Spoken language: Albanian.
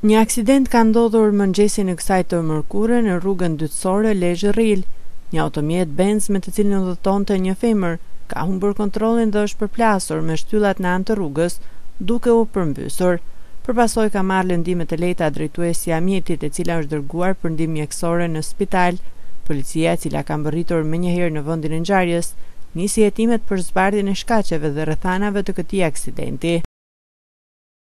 Një aksident ka ndodhur mengjesin e kësaj të merkurre në rrugën dytësore Lezhe Rrile. Një automjet Benz me të cilin udhëtonte një femër ka humbur kontrollin dhe është përplasur me shtyllat në anë të rrugës, duke u permbysur. Përpasoj ka marrë lëndime të lehta drejtuesja e mjetit, e cila është dërguar për ndihmë mjekësore në spital. Policia, e cila ka mbërritur menjëherë në vendin e ngjarjes, nisi hetimet për zbardhjen e shkaqeve dhe rrethanave të këtij aksidenti.